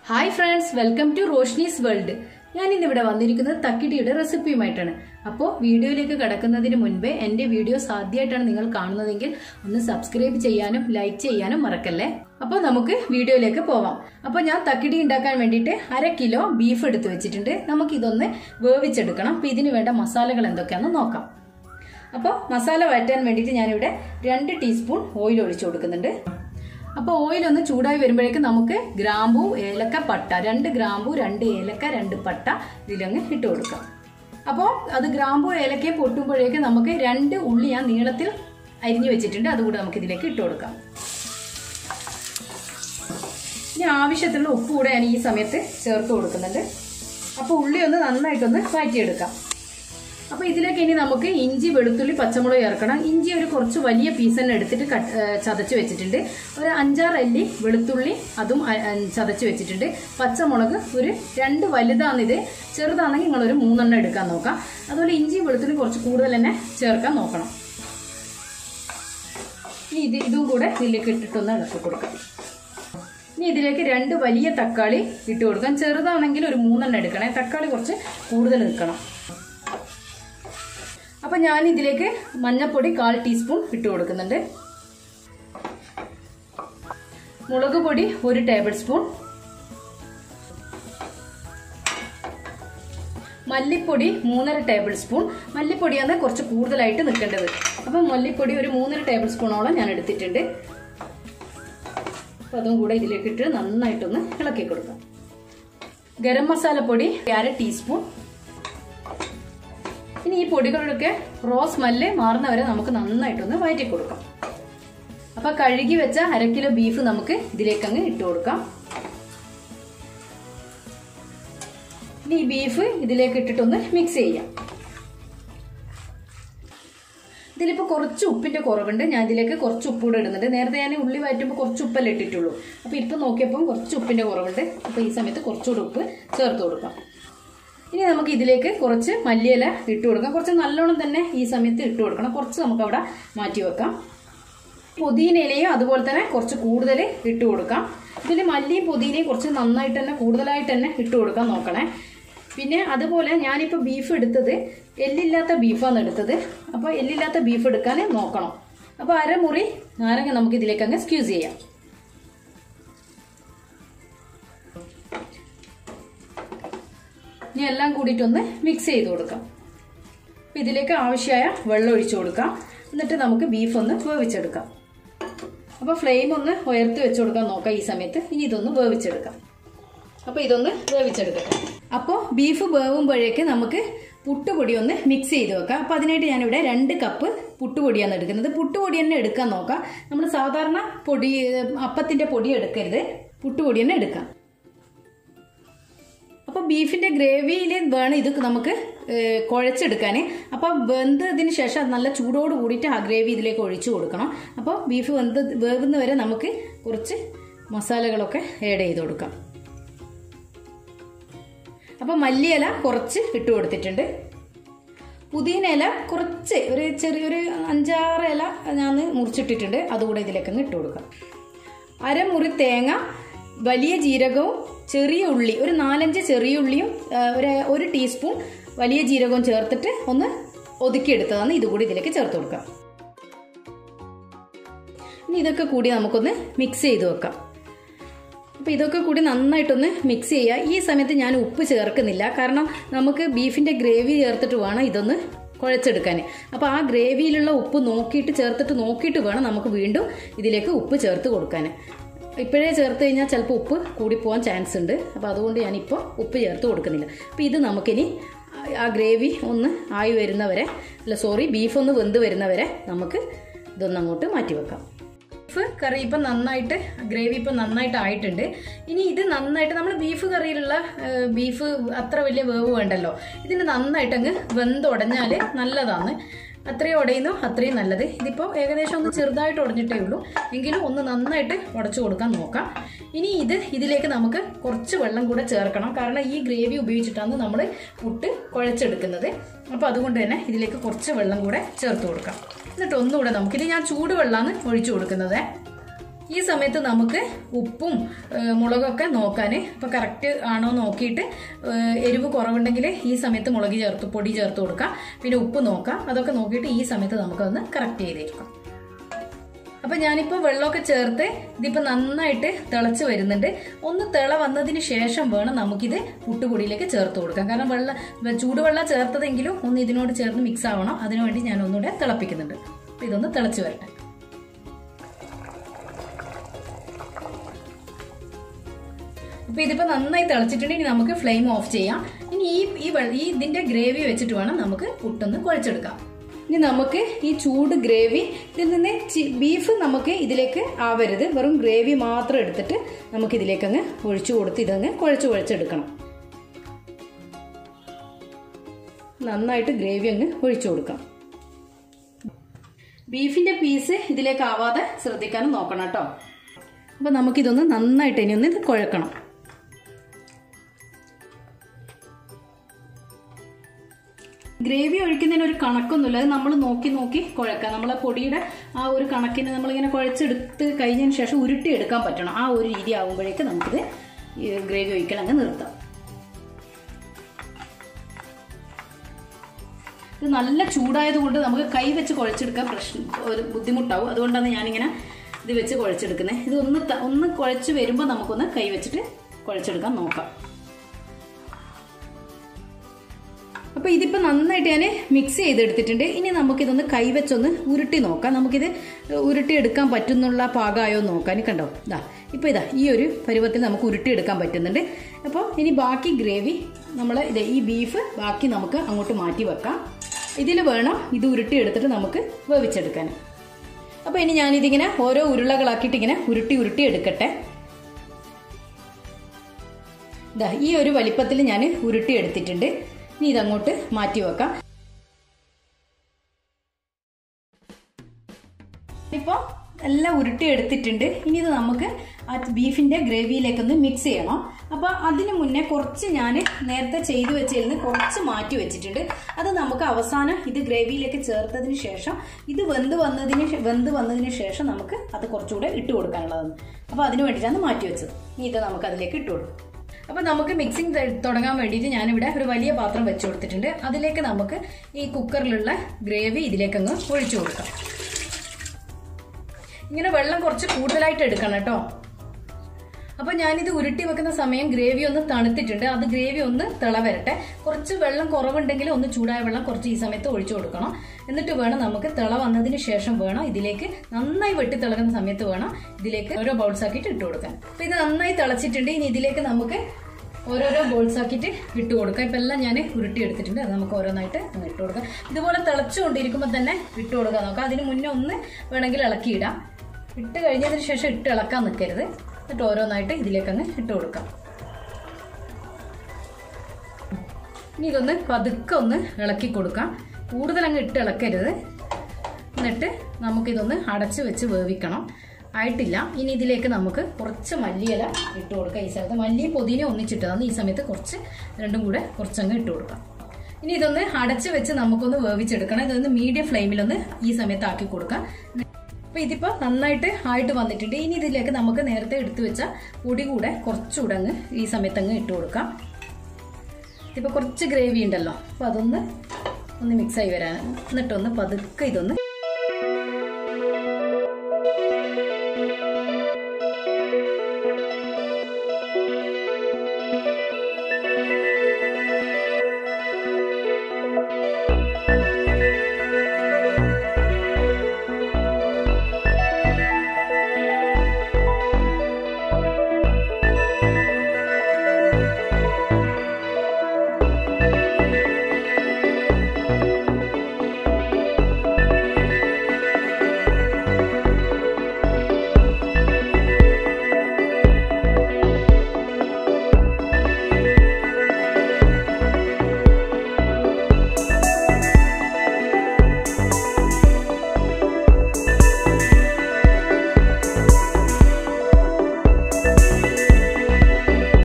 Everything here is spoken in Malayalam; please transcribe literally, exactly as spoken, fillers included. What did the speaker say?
Hi friends, welcome to Roshni's World. ഞാൻ ഇന്ന് ഇവിടെ വന്നിരിക്കുന്നത് തക്കിടിയുടെ റെസിപ്പിയുമായിട്ടാണ്. അപ്പോൾ വീഡിയോയിലേക്ക് കടക്കുന്നതിന് മുൻപേ എൻ്റെ വീഡിയോസ് ആദ്യമായിട്ടാണ് നിങ്ങൾ കാണുന്നതെങ്കിൽ ഒന്ന് സബ്സ്ക്രൈബ് ചെയ്യാനും ലൈക്ക് ചെയ്യാനും മറക്കല്ലേ. അപ്പോൾ നമുക്ക് വീഡിയോയിലേക്ക് പോവാം. അപ്പോൾ ഞാൻ തക്കിടി ഉണ്ടാക്കാൻ വേണ്ടിയിട്ട് അര കിലോ ബീഫ് എടുത്തു വെച്ചിട്ടുണ്ട്. നമുക്ക് ഇതൊന്ന് വേവിച്ചെടുക്കണം. അപ്പോൾ ഇതിന് വേണ്ട മസാലകൾ എന്തൊക്കെയാണെന്ന് നോക്കാം. അപ്പോൾ മസാല വഴറ്റാൻ വേണ്ടിയിട്ട് ഞാനിവിടെ രണ്ട് ടീസ്പൂൺ ഓയിൽ ഒഴിച്ചു കൊടുക്കുന്നുണ്ട്. അപ്പോൾ ഓയിൽ ഒന്ന് ചൂടായി വരുമ്പോഴേക്കും നമുക്ക് ഗ്രാമ്പൂ ഏലക്ക പട്ട രണ്ട് ഗ്രാമ്പൂ രണ്ട് ഏലക്ക രണ്ട് പട്ട ഇതിലങ്ങ് ഇട്ട് കൊടുക്കാം. അപ്പോൾ അത് ഗ്രാമ്പൂ ഏലക്കയും പൊട്ടുമ്പോഴേക്കും നമുക്ക് രണ്ട് ഉള്ളി ഞാൻ നീളത്തിൽ അരിഞ്ഞു വെച്ചിട്ടുണ്ട്, അതുകൂടെ നമുക്ക് ഇതിലേക്ക് ഇട്ട് കൊടുക്കാം. ഇനി ആവശ്യത്തിനുള്ള ഉപ്പ് കൂടെ ഞാൻ ഈ സമയത്ത് ചേർത്ത് കൊടുക്കുന്നുണ്ട്. അപ്പോൾ ഉള്ളി ഒന്ന് നന്നായിട്ടൊന്ന് വഴറ്റിയെടുക്കാം. അപ്പോൾ ഇതിലേക്ക് ഇനി നമുക്ക് ഇഞ്ചി വെളുത്തുള്ളി പച്ചമുളക് ചേർക്കണം. ഇഞ്ചി ഒരു കുറച്ച് വലിയ പീസ് തന്നെ എടുത്തിട്ട് കട്ട് ചതച്ച് വെച്ചിട്ടുണ്ട്. ഒരു അഞ്ചാറ് അല്ലി വെളുത്തുള്ളി അതും ചതച്ച് വെച്ചിട്ടുണ്ട്. പച്ചമുളക് ഒരു രണ്ട് വലുതാണിത്, ചെറുതാണെങ്കിൽ നിങ്ങളൊരു മൂന്നെണ്ണം എടുക്കാൻ നോക്കാം. അതുപോലെ ഇഞ്ചി വെളുത്തുള്ളി കുറച്ച് കൂടുതൽ തന്നെ ചേർക്കാൻ നോക്കണം. ഇനി ഇത് ഇതും കൂടെ ഇതിലേക്ക് ഇട്ടിട്ടൊന്ന് ഇളക്കി കൊടുക്കാം. ഇനി ഇതിലേക്ക് രണ്ട് വലിയ തക്കാളി ഇട്ട് കൊടുക്കാം. ചെറുതാണെങ്കിൽ ഒരു മൂന്നെണ്ണം എടുക്കണേ, തക്കാളി കുറച്ച് കൂടുതൽ നിൽക്കണം. അപ്പോൾ ഞാൻ ഇതിലേക്ക് മഞ്ഞൾപ്പൊടി കാൽ ടീസ്പൂൺ ഇട്ട് കൊടുക്കുന്നുണ്ട്. മുളക് പൊടി ഒരു ടേബിൾ സ്പൂൺ, മല്ലിപ്പൊടി മൂന്നര ടേബിൾ സ്പൂൺ. മല്ലിപ്പൊടിയാണ് കുറച്ച് കൂടുതലായിട്ട് നിൽക്കേണ്ടത്. അപ്പം മല്ലിപ്പൊടി ഒരു മൂന്നര ടേബിൾ സ്പൂണോളം ഞാൻ എടുത്തിട്ടുണ്ട്. അപ്പം അതും കൂടെ ഇതിലേക്ക് ഇട്ട് നന്നായിട്ടൊന്ന് ഇളക്കി കൊടുക്കാം. ഗരം മസാലപ്പൊടി അര ടീസ്പൂൺ. ഇനി ഈ പൊടികളൊക്കെ റോ സ്മെല്ല് മാറുന്നവരെ നമുക്ക് നന്നായിട്ടൊന്ന് വഴറ്റി കൊടുക്കാം. അപ്പൊ കഴുകി വെച്ച അര കിലോ ബീഫ് നമുക്ക് ഇതിലേക്ക് അങ്ങ് ഇട്ട് കൊടുക്കാം. ഇനി ഈ ബീഫ് ഇതിലേക്ക് ഇട്ടിട്ടൊന്ന് മിക്സ് ചെയ്യാം. ഇതിലിപ്പോൾ കുറച്ച് ഉപ്പിന്റെ കുറവുണ്ട്, ഞാൻ ഇതിലേക്ക് കുറച്ച് ഉപ്പ് കൂടെ ഇടുന്നുണ്ട്. നേരത്തെ ഞാൻ ഉള്ളി വഴറ്റുമ്പോൾ കുറച്ച് ഉപ്പല്ലേ ഇട്ടിട്ടുള്ളൂ. അപ്പൊ ഇപ്പൊ നോക്കിയപ്പോൾ കുറച്ച് ഉപ്പിന്റെ കുറവുണ്ട്. അപ്പൊ ഈ സമയത്ത് കുറച്ചുകൂടെ ഉപ്പ് ചേർത്ത് കൊടുക്കാം. ഇനി നമുക്ക് ഇതിലേക്ക് കുറച്ച് മല്ലിയില ഇട്ട് കൊടുക്കാം. കുറച്ച് നല്ലോണം തന്നെ ഈ സമയത്ത് ഇട്ട് കൊടുക്കണം. കുറച്ച് നമുക്ക് അവിടെ മാറ്റി വെക്കാം. പുതിനയിലയും അതുപോലെ തന്നെ കുറച്ച് കൂടുതൽ ഇട്ട് കൊടുക്കാം. ഇതിൽ മല്ലിയും പുതിനയും കുറച്ച് നന്നായിട്ട് തന്നെ കൂടുതലായിട്ട് തന്നെ ഇട്ട് കൊടുക്കാൻ നോക്കണേ. പിന്നെ അതുപോലെ ഞാനിപ്പോൾ ബീഫ് എടുത്തത് എല്ലില്ലാത്ത ബീഫാണ് എടുത്തത്. അപ്പോൾ എല്ലില്ലാത്ത ബീഫ് എടുക്കാൻ നോക്കണം. അപ്പോൾ അരമുറി നാരങ്ങ നമുക്ക് ഇതിലേക്ക് അങ്ങ് സ്ക്യൂസ് ചെയ്യാം. ഇനി എല്ലാം കൂടിയിട്ടൊന്ന് മിക്സ് ചെയ്ത് കൊടുക്കാം. അപ്പം ഇതിലേക്ക് ആവശ്യമായ വെള്ളം ഒഴിച്ചു കൊടുക്കാം. എന്നിട്ട് നമുക്ക് ബീഫ് ഒന്ന് വേവിച്ചെടുക്കാം. അപ്പോൾ ഫ്ലെയിം ഒന്ന് ഉയർത്തി വെച്ച് കൊടുക്കാൻ നോക്കാം ഈ സമയത്ത്. ഇനി ഇതൊന്ന് വേവിച്ചെടുക്കാം. അപ്പോൾ ഇതൊന്ന് വേവിച്ചെടുക്കാം. അപ്പോൾ ബീഫ് വേവുമ്പോഴേക്ക് നമുക്ക് പുട്ടുപൊടി ഒന്ന് മിക്സ് ചെയ്ത് വെക്കാം. അപ്പോൾ അതിനായിട്ട് ഞാനിവിടെ രണ്ട് കപ്പ് പുട്ടുപൊടിയാണ് എടുക്കുന്നത്. പുട്ടുപൊടി തന്നെ എടുക്കാൻ നോക്കാം. നമ്മൾ സാധാരണ പൊടി അപ്പത്തിൻ്റെ പൊടി എടുക്കരുത്, പുട്ടുപൊടി തന്നെ എടുക്കാം. അപ്പോൾ ബീഫിന്റെ ഗ്രേവിയിൽ വേണം ഇത് നമുക്ക് കുഴച്ചെടുക്കാൻ. അപ്പോൾ വെന്തതിന് ശേഷം നല്ല ചൂടോട് കൂടിയിട്ട് ആ ഗ്രേവി ഇതിലേക്ക് ഒഴിച്ചു കൊടുക്കണം. അപ്പോൾ ബീഫ് വെന്ത് വേവുന്ന വരെ നമുക്ക് കുറച്ച് മസാലകളൊക്കെ ആഡ് ചെയ്ത് കൊടുക്കാം. അപ്പോൾ മല്ലിയില കുറച്ച് ഇട്ട് കൊടുത്തിട്ടുണ്ട്. പുതിന ഇല കുറച്ച് ഒരു ചെറിയൊരു അഞ്ചാറ് ഇല ഞാൻ മുറിച്ചിട്ടിട്ടുണ്ട്, അതുകൂടെ ഇതിലേക്ക് അങ്ങ് ഇട്ട് കൊടുക്കാം. അരമുറി തേങ്ങ, വലിയ ജീരകവും ചെറിയ ഉള്ളി ഒരു നാലഞ്ച് ചെറിയ ഉള്ളിയും ഒരു ഒരു ടീസ്പൂൺ വലിയ ജീരകവും ചേർത്തിട്ട് ഒന്ന് ഒതുക്കിയെടുത്തതാണ്. ഇതുകൂടി ഇതിലേക്ക് ചേർത്ത് കൊടുക്കാം. ഇനി ഇതൊക്കെ കൂടി നമുക്കൊന്ന് മിക്സ് ചെയ്ത് വെക്കാം. അപ്പോൾ ഇതൊക്കെ കൂടി നന്നായിട്ടൊന്ന് മിക്സ് ചെയ്യുക. ഈ സമയത്ത് ഞാൻ ഉപ്പ് ചേർക്കുന്നില്ല, കാരണം നമുക്ക് ബീഫിൻ്റെ ഗ്രേവി ചേർത്തിട്ട് വേണം ഇതൊന്ന് കുഴച്ചെടുക്കാൻ. അപ്പോൾ ആ ഗ്രേവിയിലുള്ള ഉപ്പ് നോക്കിയിട്ട് ചേർത്തിട്ട് നോക്കിയിട്ട് വേണം നമുക്ക് വീണ്ടും ഇതിലേക്ക് ഉപ്പ് ചേർത്ത് കൊടുക്കാൻ. ഇപ്പോഴേ ചേർത്ത് കഴിഞ്ഞാൽ ചിലപ്പോൾ ഉപ്പ് കൂടിപ്പോകാൻ ചാൻസ് ഉണ്ട്. അപ്പോൾ അതുകൊണ്ട് ഞാനിപ്പോൾ ഉപ്പ് ചേർത്ത് കൊടുക്കുന്നില്ല. അപ്പോൾ ഇത് നമുക്കിനി ആ ഗ്രേവി ഒന്ന് ആയി വരുന്നവരെ അല്ല സോറി ബീഫ് ഒന്ന് വെന്ത് വരുന്നവരെ നമുക്ക് ഇതൊന്ന് അങ്ങോട്ട് മാറ്റി വെക്കാം. ബീഫ് കറി ഇപ്പം നന്നായിട്ട് ഗ്രേവി ഇപ്പം നന്നായിട്ട് ആയിട്ടുണ്ട്. ഇനി ഇത് നന്നായിട്ട് നമ്മൾ ബീഫ് കറിയിലുള്ള ബീഫ് അത്ര വലിയ വേവ് വേണ്ടല്ലോ. ഇതിന് നന്നായിട്ട് അങ്ങ് വെന്തുടഞ്ഞാൽ നല്ലതാണ്. അത്രയും ഉടയുന്നു അത്രയും നല്ലത്. ഇതിപ്പോൾ ഏകദേശം ഒന്ന് ചെറുതായിട്ട് ഉടഞ്ഞിട്ടേ ഉള്ളൂ, എങ്കിലും ഒന്ന് നന്നായിട്ട് ഉടച്ചു കൊടുക്കാൻ നോക്കാം. ഇനി ഇത് ഇതിലേക്ക് നമുക്ക് കുറച്ച് വെള്ളം കൂടെ ചേർക്കണം, കാരണം ഈ ഗ്രേവി ഉപയോഗിച്ചിട്ടാണ് നമ്മൾ പുട്ട് കുഴച്ചെടുക്കുന്നത്. അപ്പോൾ അതുകൊണ്ട് തന്നെ ഇതിലേക്ക് കുറച്ച് വെള്ളം കൂടെ ചേർത്ത് കൊടുക്കാം. എന്നിട്ട് ഒന്നുകൂടെ നമുക്കിത് ഞാൻ ചൂടുവെള്ളമാണ് ഒഴിച്ചു കൊടുക്കുന്നത്. ഈ സമയത്ത് നമുക്ക് ഉപ്പും മുളകൊക്കെ നോക്കാൻ ഇപ്പോൾ കറക്റ്റ് ആണോ നോക്കിയിട്ട് എരിവ് കുറവുണ്ടെങ്കിൽ ഈ സമയത്ത് മുളക് ചേർത്ത് പൊടി ചേർത്ത് കൊടുക്കാം. പിന്നെ ഉപ്പ് നോക്കാം. അതൊക്കെ നോക്കിയിട്ട് ഈ സമയത്ത് നമുക്കതൊന്ന് കറക്റ്റ് ചെയ്തെടുക്കാം. അപ്പം ഞാനിപ്പോൾ വെള്ളമൊക്കെ ചേർത്ത് ഇതിപ്പോൾ നന്നായിട്ട് തിളച്ച് വരുന്നുണ്ട്. ഒന്ന് തിള വന്നതിന് ശേഷം വേണം നമുക്കിത് പുട്ടുപൊടിയിലേക്ക് ചേർത്ത് കൊടുക്കാം. കാരണം വെള്ളം ചൂടുവെള്ളം ചേർത്തതെങ്കിലും ഒന്ന് ഇതിനോട് ചേർന്ന് മിക്സ് ആവണം. അതിനുവേണ്ടി ഞാൻ ഒന്നുകൂടെ തിളപ്പിക്കുന്നുണ്ട്. അപ്പം ഇതൊന്ന് തിളച്ച് വരട്ടെ. അപ്പൊ ഇതിപ്പോ നന്നായി തിളച്ചിട്ടുണ്ട്. ഇനി നമുക്ക് ഫ്ലെയിം ഓഫ് ചെയ്യാം. ഇനി ഈ ഈ ഇതിന്റെ ഗ്രേവി വെച്ചിട്ട് വേണം നമുക്ക് പുട്ടൊന്ന് കുഴച്ചെടുക്കാം. ഇനി നമുക്ക് ഈ ചൂട് ഗ്രേവി ഇതിൽ നിന്ന് ബീഫ് നമുക്ക് ഇതിലേക്ക് ആവരുത്, വെറും ഗ്രേവി മാത്രം എടുത്തിട്ട് നമുക്ക് ഇതിലേക്ക് അങ്ങ് ഒഴിച്ചു കൊടുത്ത് ഇതങ്ങ് കുഴച്ച് കുഴച്ചെടുക്കണം. നന്നായിട്ട് ഗ്രേവി അങ്ങ് ഒഴിച്ചു കൊടുക്കാം. ബീഫിന്റെ പീസ് ഇതിലേക്ക് ആവാതെ ശ്രദ്ധിക്കാനും നോക്കണം കേട്ടോ. അപ്പൊ നമുക്കിതൊന്ന് നന്നായിട്ട് ഇനി ഒന്ന് ഇത് കുഴക്കണം. ഗ്രേവി ഒഴിക്കുന്നതിന് ഒരു കണക്കൊന്നുമില്ല. അത് നമ്മൾ നോക്കി നോക്കി കുഴക്കാം. നമ്മളെ പൊടിയുടെ ആ ഒരു കണക്കിന് നമ്മളിങ്ങനെ കുഴച്ചെടുത്ത് കഴിഞ്ഞതിന് ശേഷം ഉരുട്ടി എടുക്കാൻ പറ്റണം. ആ ഒരു രീതി ആകുമ്പോഴേക്ക് നമുക്കിത് ഗ്രേവി ഒഴിക്കണം അങ്ങ് നിർത്താം. ഇത് നല്ല ചൂടായത് കൊണ്ട് നമുക്ക് കൈ വെച്ച് കുഴച്ചെടുക്കാൻ പ്രശ്നം ഒരു ബുദ്ധിമുട്ടാവും. അതുകൊണ്ടാണ് ഞാനിങ്ങനെ ഇത് വെച്ച് കുഴച്ചെടുക്കുന്നത്. ഇത് ഒന്ന് ഒന്ന് കുഴച്ച് വരുമ്പോൾ നമുക്കൊന്ന് കൈ വെച്ചിട്ട് കുഴച്ചെടുക്കാൻ നോക്കാം. അപ്പോൾ ഇതിപ്പോൾ നന്നായിട്ട് ഞാൻ മിക്സ് ചെയ്തെടുത്തിട്ടുണ്ട്. ഇനി നമുക്കിതൊന്ന് കൈവച്ചൊന്ന് ഉരുട്ടി നോക്കാം. നമുക്കിത് ഉരുട്ടി എടുക്കാൻ പറ്റുന്നുള്ള പാകമായോ നോക്കാൻ. കണ്ടോ, ഇതാ ഇപ്പോൾ ഇതാ ഈ ഒരു പരുവത്തിൽ നമുക്ക് ഉരുട്ടി എടുക്കാൻ പറ്റുന്നുണ്ട്. അപ്പോൾ ഇനി ബാക്കി ഗ്രേവി നമ്മൾ ഇത് ഈ ബീഫ് ബാക്കി നമുക്ക് അങ്ങോട്ട് മാറ്റി വെക്കാം. ഇതിൽ വേണം ഇത് ഉരുട്ടി എടുത്തിട്ട് നമുക്ക് വേവിച്ചെടുക്കാൻ. അപ്പോൾ ഇനി ഞാനിതിങ്ങനെ ഓരോ ഉരുളകളാക്കിയിട്ട് ഇങ്ങനെ ഉരുട്ടി ഉരുട്ടി എടുക്കട്ടെ. ഇതാ ഈ ഒരു വലിപ്പത്തിൽ ഞാൻ ഉരുട്ടി എടുത്തിട്ടുണ്ട്. ഇനി ഇതങ്ങോട്ട് മാറ്റി വെക്കാം. ഇപ്പോൾ എല്ലാം ഉരുട്ടി എടുത്തിട്ടുണ്ട്. ഇനി ഇത് നമുക്ക് ആ ബീഫിന്റെ ഗ്രേവിയിലേക്കൊന്ന് മിക്സ് ചെയ്യണം. അപ്പോൾ അതിന് മുന്നേ കുറച്ച് ഞാൻ നേരത്തെ ചെയ്തു വെച്ചതിൽ നിന്ന് കുറച്ച് മാറ്റി വെച്ചിട്ടുണ്ട്. അത് നമുക്ക് അവസാനം ഇത് ഗ്രേവിയിലേക്ക് ചേർത്തതിന് ശേഷം ഇത് വെന്ത് വന്നതിന് വെന്ത് വന്നതിന് ശേഷം നമുക്ക് അത് കുറച്ചുകൂടെ ഇട്ട് കൊടുക്കാനുള്ളതാണ്. അപ്പോൾ അതിന് വേണ്ടിയിട്ടാണ് മാറ്റി വെച്ചത്. ഇനി ഇത് നമുക്ക് അതിലേക്ക് ഇട്ട് കൊടുക്കാം. അപ്പോൾ നമുക്ക് മിക്സിങ് തുടങ്ങാൻ വേണ്ടിയിട്ട് ഞാനിവിടെ ഒരു വലിയ പാത്രം വെച്ച് കൊടുത്തിട്ടുണ്ട്. അതിലേക്ക് നമുക്ക് ഈ കുക്കറിലുള്ള ഗ്രേവി ഇതിലേക്ക് അങ്ങ് ഒഴിച്ചു കൊടുക്കാം. ഇങ്ങനെ വെള്ളം കുറച്ച് കൂടുതലായിട്ട് എടുക്കണം കേട്ടോ. അപ്പോൾ ഞാനിത് ഉരുട്ടി വെക്കുന്ന സമയം ഗ്രേവി ഒന്ന് തണുത്തിട്ടുണ്ട്. അത് ഗ്രേവി ഒന്ന് തിള വരട്ടെ. കുറച്ച് വെള്ളം കുറവുണ്ടെങ്കിൽ ഒന്ന് ചൂടായ വെള്ളം കുറച്ച് ഈ സമയത്ത് ഒഴിച്ചു കൊടുക്കണം. എന്നിട്ട് വേണം നമുക്ക് തിള വന്നതിന് ശേഷം വേണം ഇതിലേക്ക് നന്നായി വെട്ടി തിളക്കുന്ന സമയത്ത് വേണം ഇതിലേക്ക് ഓരോ ബൗൾസ് ആക്കിയിട്ട് ഇട്ട് കൊടുക്കാൻ. അപ്പോൾ ഇത് നന്നായി തിളച്ചിട്ടുണ്ട്. ഇനി ഇതിലേക്ക് നമുക്ക് ഓരോരോ ബോൾസ് ആക്കിയിട്ട് ഇട്ട് കൊടുക്കാം. ഇപ്പം എല്ലാം ഞാൻ ഉരുട്ടി എടുത്തിട്ടുണ്ട്. അത് നമുക്ക് ഓരോന്നായിട്ട് അങ്ങ് ഇട്ട് കൊടുക്കാം. ഇതുപോലെ തിളച്ചുകൊണ്ടിരിക്കുമ്പോൾ തന്നെ ഇട്ട് കൊടുക്കാൻ നോക്കാം. അതിന് മുന്നേ ഒന്ന് വേണമെങ്കിൽ ഇളക്കിയിടാം. ഇട്ട് കഴിഞ്ഞതിന് ശേഷം ഇട്ട് ഇളക്കാൻ നിൽക്കരുത്. എന്നിട്ട് ഓരോന്നായിട്ട് ഇതിലേക്ക് അങ്ങ് ഇട്ട് കൊടുക്കാം. ഇനി ഇതൊന്ന് പതുക്കെ ഒന്ന് ഇളക്കി കൊടുക്കാം. കൂടുതൽ അങ്ങ് ഇട്ട് ഇളക്കരുത്. എന്നിട്ട് നമുക്കിതൊന്ന് അടച്ച് വെച്ച് വേവിക്കണം. ആയിട്ടില്ല. ഇനി ഇതിലേക്ക് നമുക്ക് കുറച്ച് മല്ലിയില ഇട്ട് കൊടുക്കാം. ഈ സമയത്ത് മല്ലി പൊതിന ഒന്നിച്ചിട്ടതാണ്. ഈ സമയത്ത് കുറച്ച് രണ്ടും കൂടെ കുറച്ചങ്ങ് ഇട്ട് കൊടുക്കാം. ഇനി ഇതൊന്ന് അടച്ച് വെച്ച് നമുക്കൊന്ന് വേവിച്ചെടുക്കണം. ഇതൊന്ന് മീഡിയം ഫ്ലെയിമിലൊന്ന് ഈ സമയത്ത് ആക്കി കൊടുക്കാം. അപ്പോൾ ഇതിപ്പോൾ നന്നായിട്ട് ആയിട്ട് വന്നിട്ടുണ്ട്. ഇനി ഇതിലേക്ക് നമുക്ക് നേരത്തെ എടുത്തു വെച്ച പൊടി കൂടെ കുറച്ചുകൂടെ അങ്ങ് ഈ സമയത്ത് അങ്ങ് ഇട്ട് കൊടുക്കാം. ഇതിപ്പോൾ കുറച്ച് ഗ്രേവി ഉണ്ടല്ലോ. അപ്പോൾ അതൊന്ന് ഒന്ന് മിക്സായി വരാൻ എന്നിട്ടൊന്ന് പതുക്കെ ഇതൊന്ന്